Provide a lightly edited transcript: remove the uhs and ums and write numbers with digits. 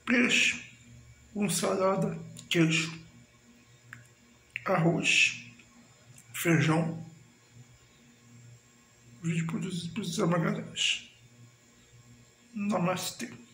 peixe com salada, queijo, arroz, feijão. Vídeo produzido por Zé Magalhães. Namastê.